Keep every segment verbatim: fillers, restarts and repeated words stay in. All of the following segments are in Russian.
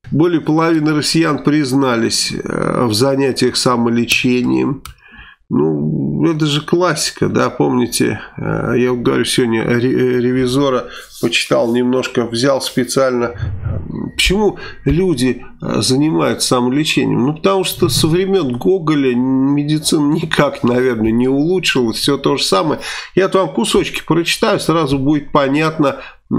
Более половины россиян признались в занятиях самолечением. Ну, это же классика, да, помните, я вот говорю, сегодня «Ревизора» почитал немножко, взял специально. Почему люди занимаются самолечением? Ну, потому что со времен Гоголя медицина никак, наверное, не улучшилась, все то же самое. Я вам кусочки прочитаю, сразу будет понятно,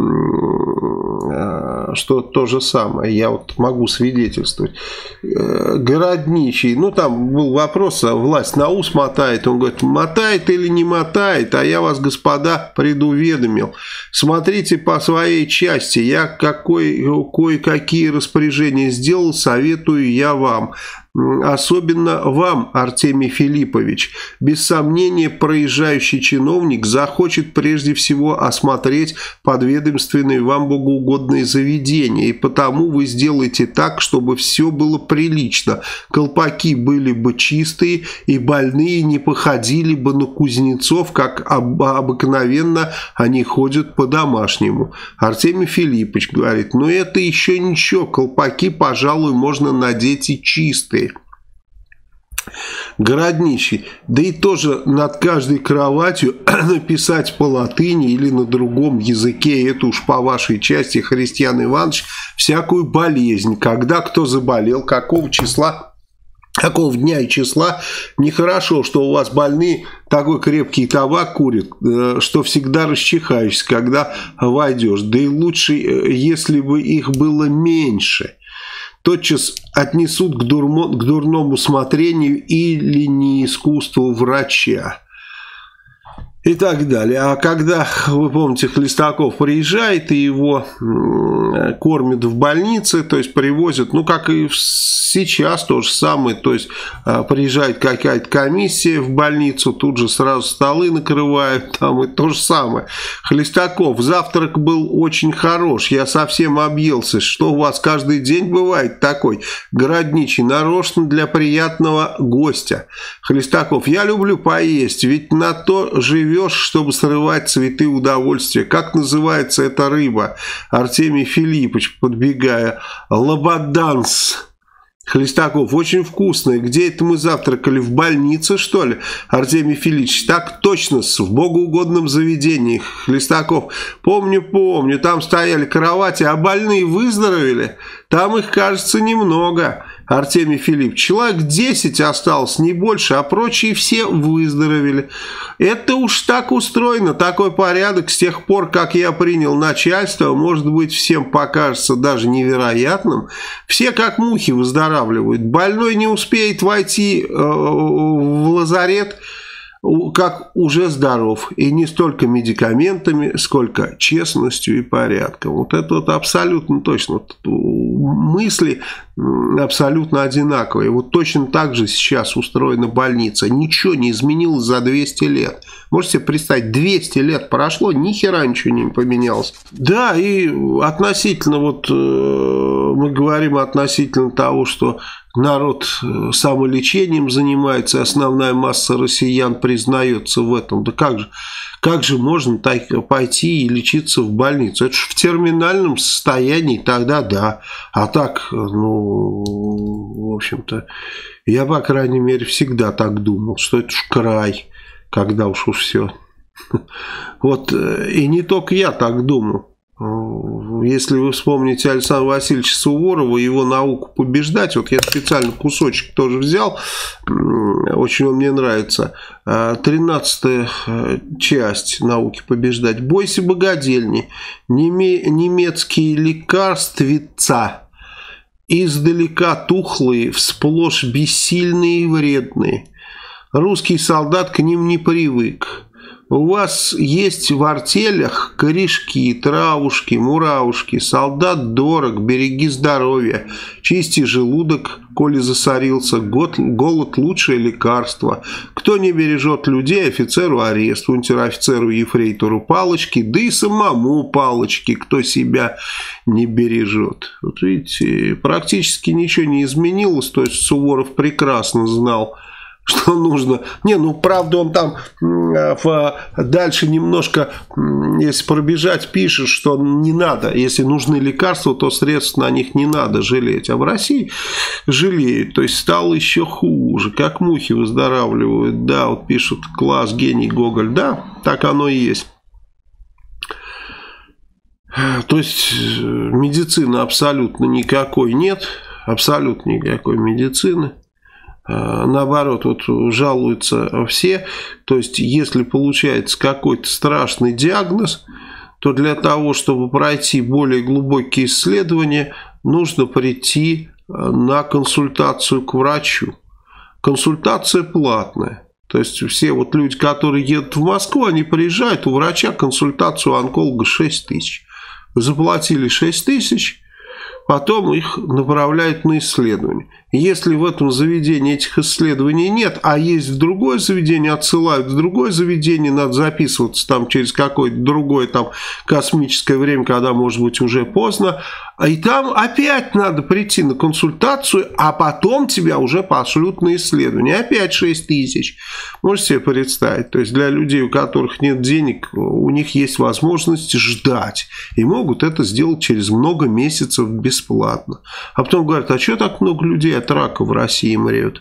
что то же самое. Я вот могу свидетельствовать. Городничий, ну там был вопрос, а власть на ус мотает. Он говорит, мотает или не мотает, а я вас, господа, предуведомил. Смотрите по своей части. Я какой, кое-какие распоряжения сделал, советую я вам. Особенно вам, Артемий Филиппович. Без сомнения, проезжающий чиновник захочет прежде всего осмотреть подведомственные вам богоугодные заведения. И потому вы сделаете так, чтобы все было прилично. Колпаки были бы чистые, и больные не походили бы на кузнецов, как об обыкновенно они ходят по-домашнему. Артемий Филиппович говорит, но это еще ничего, колпаки, пожалуй, можно надеть и чистые. Городничий, да и тоже над каждой кроватью написать по латыни или на другом языке, это уж по вашей части, Христиан Иванович, всякую болезнь, когда кто заболел, какого числа, какого дня и числа. Нехорошо, что у вас больные такой крепкий табак курят, что всегда расчихаешься, когда войдешь. Да и лучше, если бы их было меньше. Тотчас отнесут к, дурмо, к дурному смотрению или неискусству врача. И так далее. А когда, вы помните, Хлестаков приезжает и его кормят в больнице, то есть привозят, ну как и сейчас то же самое, то есть приезжает какая-то комиссия в больницу, тут же сразу столы накрывают, там и то же самое. Хлестаков, завтрак был очень хорош, я совсем объелся, что у вас каждый день бывает такой? Городничий, нарочно для приятного гостя. Хлестаков, я люблю поесть, ведь на то живет, чтобы срывать цветы удовольствия. Как называется эта рыба? Артемий Филиппович, подбегая. Лободанс. Хлестаков, очень вкусная. Где это мы завтракали? В больнице, что ли? Артемий Филиппович, так точно, в богоугодном заведении. Хлестаков, помню, помню, там стояли кровати, а больные выздоровели. Там их, кажется, немного. Артемий Филиппович, человек десять осталось, не больше, а прочие все выздоровели. Это уж так устроено, такой порядок с тех пор, как я принял начальство, может быть, всем покажется даже невероятным. Все как мухи выздоравливают. Больной не успеет войти э, в лазарет, как уже здоров. И не столько медикаментами, сколько честностью и порядком. Вот это вот абсолютно точно. Вот мысли абсолютно одинаковые. Вот точно так же сейчас устроена больница. Ничего не изменилось за двести лет. Можете себе представить, двести лет прошло, ни хера ничего не поменялось. Да, и относительно, вот мы говорим относительно того, что народ самолечением занимается, основная масса россиян признается в этом. Да как же, как же можно так пойти и лечиться в больницу? Это же в терминальном состоянии, тогда да. А так, ну, в общем-то, я, по крайней мере, всегда так думал, что это уж край, когда уж уж все. Вот, и не только я так думал. Если вы вспомните Александра Васильевича Суворова, его «Науку побеждать», вот я специально кусочек тоже взял, очень он мне нравится, тринадцатая часть «Науки побеждать». «Бойся богадельни, немецкие лекарствица, издалека тухлые, всплошь бессильные и вредные. Русский солдат к ним не привык. У вас есть в артелях корешки, травушки, муравушки. Солдат дорог, береги здоровье. Чисти желудок, коли засорился. Голод – лучшее лекарство. Кто не бережет людей, офицеру арест, унтер-офицеру ефрейтору палочки, да и самому палочки, кто себя не бережет. Вот видите, практически ничего не изменилось. То есть Суворов прекрасно знал что нужно. Не, ну правда он там в, дальше немножко, если пробежать, пишет, что не надо. Если нужны лекарства, то средств на них не надо жалеть. А в России жалеют. То есть стало еще хуже. Как мухи выздоравливают. Да, вот пишут, класс, гений Гоголь. Да, так оно и есть. То есть медицины абсолютно никакой нет. Абсолютно никакой медицины. Наоборот, вот жалуются все. То есть, если получается какой-то страшный диагноз, то для того, чтобы пройти более глубокие исследования, нужно прийти на консультацию к врачу. Консультация платная. То есть, все вот люди, которые едут в Москву, они приезжают, у врача консультацию онколога шесть тысяч. Заплатили шесть тысяч, потом их направляют на исследование. Если в этом заведении этих исследований нет, а есть в другое заведение, отсылают в другое заведение, надо записываться там через какое-то другое там космическое время, когда может быть уже поздно, и там опять надо прийти на консультацию, а потом тебя уже пошлют на исследование. Опять шесть тысяч. Можете себе представить? То есть для людей, у которых нет денег, у них есть возможность ждать. И могут это сделать через много месяцев бесплатно. А потом говорят, а что так много людей от рака в России мреют?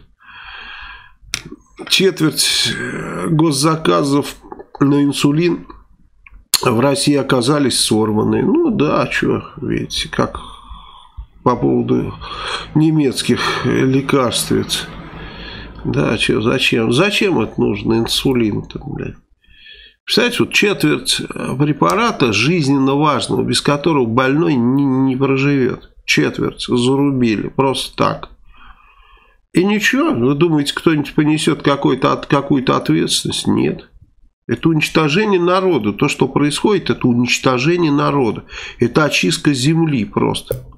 Четверть госзаказов на инсулин в России оказались сорваны. Ну да, что, видите, как по поводу немецких лекарств. Да, что, зачем? Зачем это нужно, инсулин-то, блядь? Представляете, вот четверть препарата жизненно важного, без которого больной не, не проживет. Четверть зарубили, просто так. И ничего, вы думаете, кто-нибудь понесет какую-то какую-то ответственность? Нет. Это уничтожение народа. То, что происходит, это уничтожение народа. Это очистка земли просто.